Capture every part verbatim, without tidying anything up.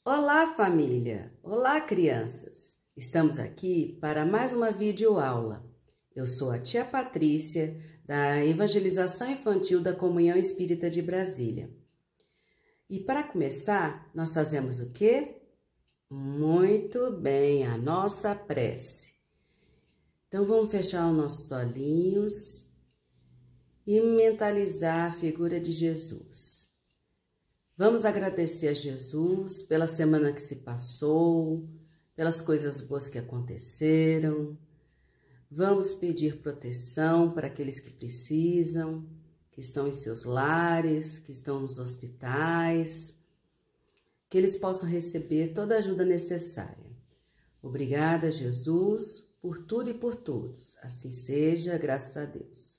Olá, família! Olá, crianças! Estamos aqui para mais uma videoaula. Eu sou a tia Patrícia, da Evangelização Infantil da Comunhão Espírita de Brasília. E para começar, nós fazemos o quê? Muito bem, a nossa prece. Então, vamos fechar os nossos olhinhos e mentalizar a figura de Jesus. Vamos agradecer a Jesus pela semana que se passou, pelas coisas boas que aconteceram. Vamos pedir proteção para aqueles que precisam, que estão em seus lares, que estão nos hospitais, que eles possam receber toda a ajuda necessária. Obrigada, Jesus, por tudo e por todos. Assim seja, graças a Deus.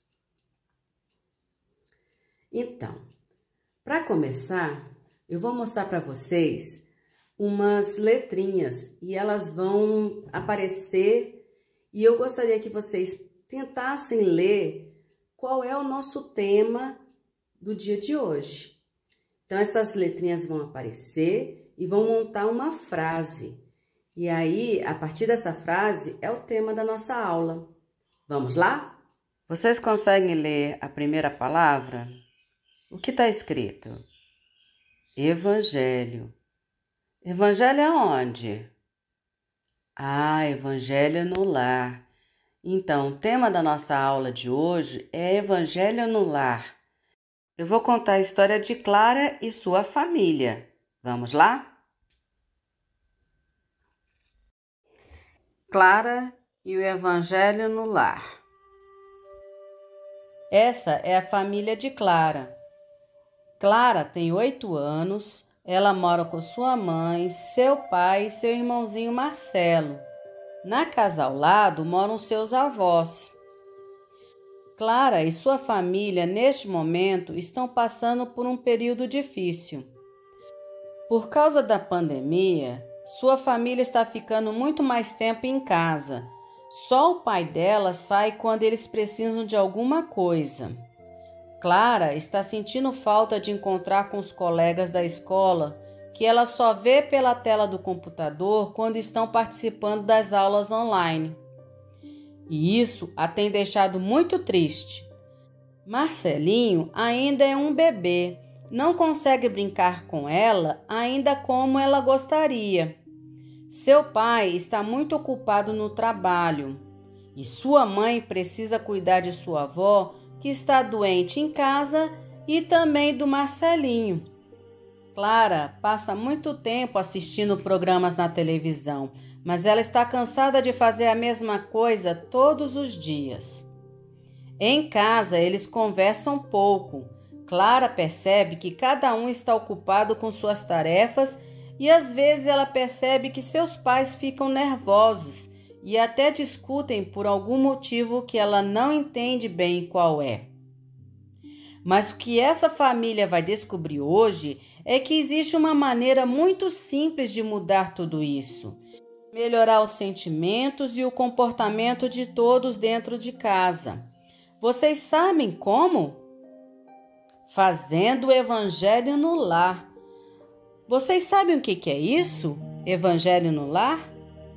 Então, para começar, eu vou mostrar para vocês umas letrinhas e elas vão aparecer e eu gostaria que vocês tentassem ler qual é o nosso tema do dia de hoje. Então, essas letrinhas vão aparecer e vão montar uma frase. E aí, a partir dessa frase, é o tema da nossa aula. Vamos lá? Vocês conseguem ler a primeira palavra? O que está escrito? Evangelho. Evangelho aonde? Ah, Evangelho no lar. Então, o tema da nossa aula de hoje é Evangelho no lar. Eu vou contar a história de Clara e sua família. Vamos lá? Clara e o Evangelho no lar. Essa é a família de Clara. Clara tem oito anos, ela mora com sua mãe, seu pai e seu irmãozinho Marcelo. Na casa ao lado moram seus avós. Clara e sua família, neste momento, estão passando por um período difícil. Por causa da pandemia, sua família está ficando muito mais tempo em casa. Só o pai dela sai quando eles precisam de alguma coisa. Clara está sentindo falta de encontrar com os colegas da escola, que ela só vê pela tela do computador quando estão participando das aulas online. E isso a tem deixado muito triste. Marcelinho ainda é um bebê, não consegue brincar com ela ainda como ela gostaria. Seu pai está muito ocupado no trabalho e sua mãe precisa cuidar de sua avó, que está doente em casa, e também do Marcelinho. Clara passa muito tempo assistindo programas na televisão, mas ela está cansada de fazer a mesma coisa todos os dias. Em casa, eles conversam pouco. Clara percebe que cada um está ocupado com suas tarefas e às vezes ela percebe que seus pais ficam nervosos e até discutem por algum motivo que ela não entende bem qual é. Mas o que essa família vai descobrir hoje é que existe uma maneira muito simples de mudar tudo isso. Melhorar os sentimentos e o comportamento de todos dentro de casa. Vocês sabem como? Fazendo o Evangelho no lar. Vocês sabem o que é isso? Evangelho no lar?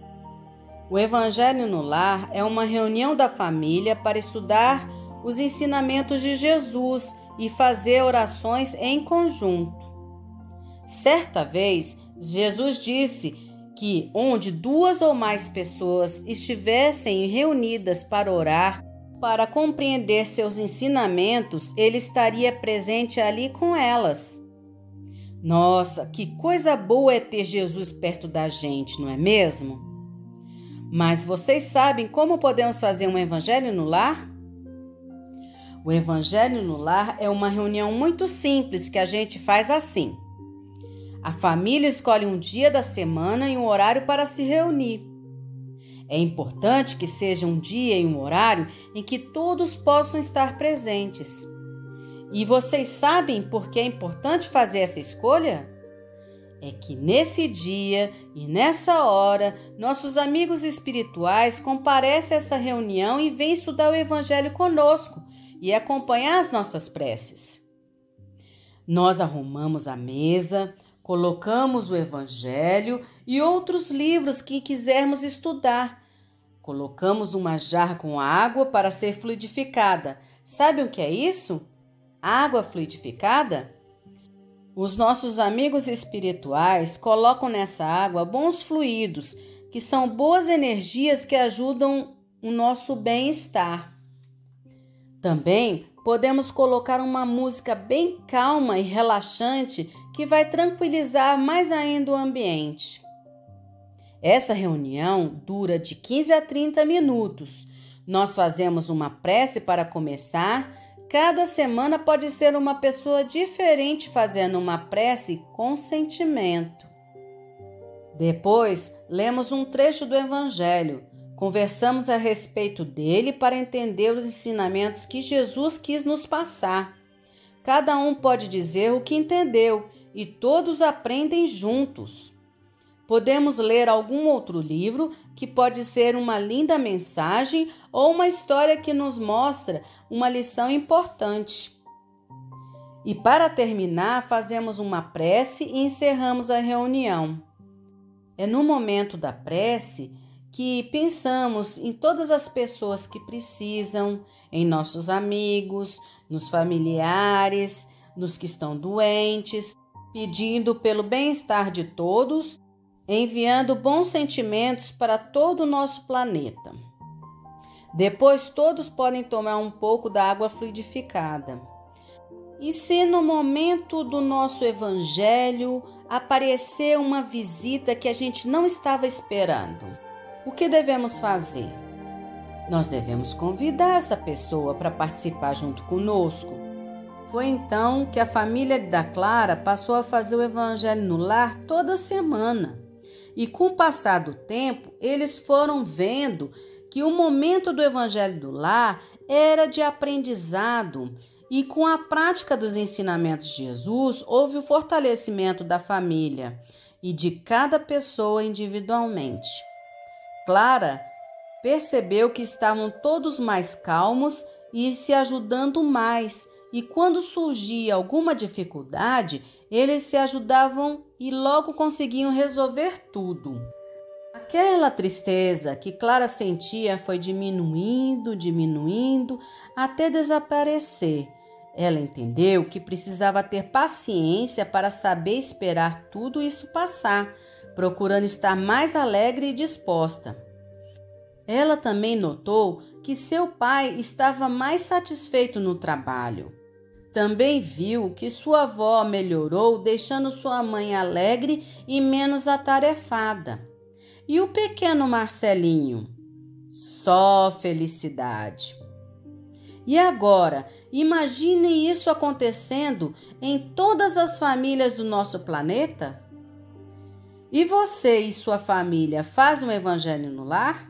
O Evangelho no lar é uma reunião da família para estudar os ensinamentos de Jesus e fazer orações em conjunto. Certa vez, Jesus disse que onde duas ou mais pessoas estivessem reunidas para orar, para compreender seus ensinamentos, ele estaria presente ali com elas. Nossa, que coisa boa é ter Jesus perto da gente, não é mesmo? Mas vocês sabem como podemos fazer um evangelho no lar? O evangelho no lar é uma reunião muito simples que a gente faz assim. A família escolhe um dia da semana e um horário para se reunir. É importante que seja um dia e um horário em que todos possam estar presentes. E vocês sabem por que é importante fazer essa escolha? É que nesse dia e nessa hora, nossos amigos espirituais comparecem a essa reunião e vêm estudar o Evangelho conosco e acompanhar as nossas preces. Nós arrumamos a mesa, Colocamos o Evangelho e outros livros que quisermos estudar. Colocamos uma jarra com água para ser fluidificada. Sabe o que é isso? Água fluidificada? Os nossos amigos espirituais colocam nessa água bons fluidos, que são boas energias que ajudam o nosso bem-estar. Também podemos colocar uma música bem calma e relaxante que vai tranquilizar mais ainda o ambiente. Essa reunião dura de quinze a trinta minutos. Nós fazemos uma prece para começar. Cada semana pode ser uma pessoa diferente fazendo uma prece com sentimento. Depois, lemos um trecho do Evangelho. Conversamos a respeito dele para entender os ensinamentos que Jesus quis nos passar. Cada um pode dizer o que entendeu e todos aprendem juntos. Podemos ler algum outro livro que pode ser uma linda mensagem ou uma história que nos mostra uma lição importante. E para terminar, fazemos uma prece e encerramos a reunião. É no momento da prece que pensamos em todas as pessoas que precisam, em nossos amigos, nos familiares, nos que estão doentes, pedindo pelo bem-estar de todos, enviando bons sentimentos para todo o nosso planeta. Depois todos podem tomar um pouco da água fluidificada. E se no momento do nosso evangelho aparecer uma visita que a gente não estava esperando, o que devemos fazer? Nós devemos convidar essa pessoa para participar junto conosco. Foi então que a família da Clara passou a fazer o evangelho no lar toda semana. E com o passar do tempo, eles foram vendo que o momento do evangelho do lar era de aprendizado e com a prática dos ensinamentos de Jesus, houve o fortalecimento da família e de cada pessoa individualmente. Clara percebeu que estavam todos mais calmos e se ajudando mais, e quando surgia alguma dificuldade, eles se ajudavam e logo conseguiam resolver tudo. Aquela tristeza que Clara sentia foi diminuindo, diminuindo, até desaparecer. Ela entendeu que precisava ter paciência para saber esperar tudo isso passar, procurando estar mais alegre e disposta. Ela também notou que seu pai estava mais satisfeito no trabalho. Também viu que sua avó melhorou, deixando sua mãe alegre e menos atarefada. E o pequeno Marcelinho? Só felicidade. E agora, imagine isso acontecendo em todas as famílias do nosso planeta? E você e sua família fazem um evangelho no lar?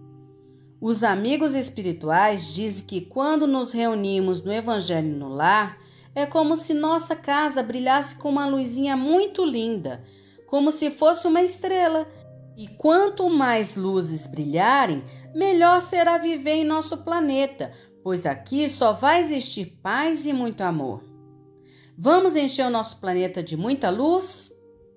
Os amigos espirituais dizem que quando nos reunimos no Evangelho no Lar, é como se nossa casa brilhasse com uma luzinha muito linda, como se fosse uma estrela. E quanto mais luzes brilharem, melhor será viver em nosso planeta, pois aqui só vai existir paz e muito amor. Vamos encher o nosso planeta de muita luz?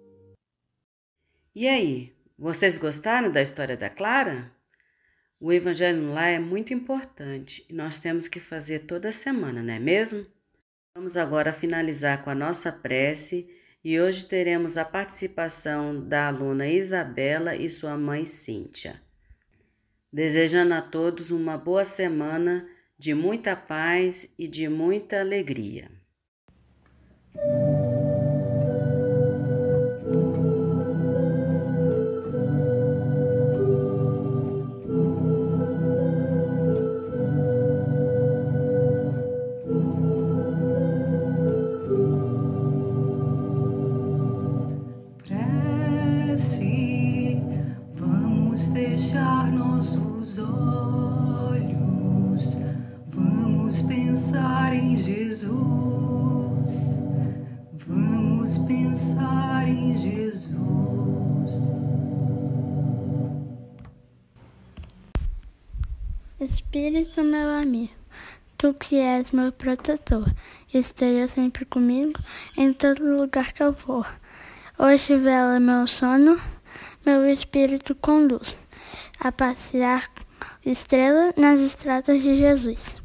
E aí, vocês gostaram da história da Clara? O Evangelho no Lar é muito importante e nós temos que fazer toda semana, não é mesmo? Vamos agora finalizar com a nossa prece e hoje teremos a participação da aluna Isabela e sua mãe Cíntia. Desejando a todos uma boa semana de muita paz e de muita alegria. Fechar nossos olhos, vamos pensar em Jesus, vamos pensar em Jesus. Espírito meu amigo, tu que és meu protetor, esteja sempre comigo em todo lugar que eu for. Hoje vela meu sono, meu espírito conduz a passear estrela nas estradas de Jesus.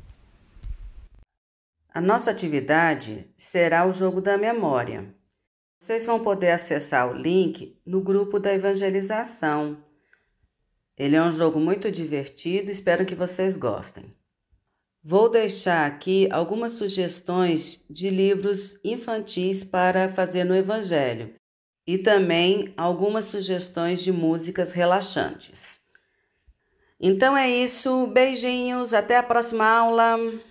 A nossa atividade será o jogo da memória. Vocês vão poder acessar o link no grupo da evangelização. Ele é um jogo muito divertido, espero que vocês gostem. Vou deixar aqui algumas sugestões de livros infantis para fazer no Evangelho e também algumas sugestões de músicas relaxantes. Então é isso, beijinhos, até a próxima aula!